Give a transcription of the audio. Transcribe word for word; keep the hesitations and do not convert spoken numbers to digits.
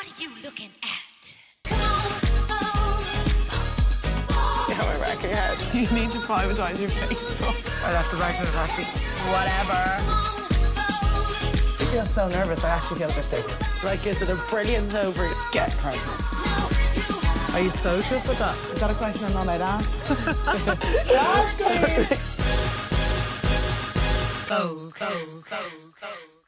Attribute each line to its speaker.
Speaker 1: What are you looking at?
Speaker 2: You have my wreck your head.
Speaker 3: You need to privatise your Facebook.
Speaker 2: I left the bags in the taxi.
Speaker 3: Whatever.
Speaker 2: I feel so nervous, I actually feel a bit sick. Like, is it a brilliant over get pregnant? Are you social for that? Is that a question I'm not allowed to ask? That's great!
Speaker 1: Vogue, Vogue, Vogue, Vogue.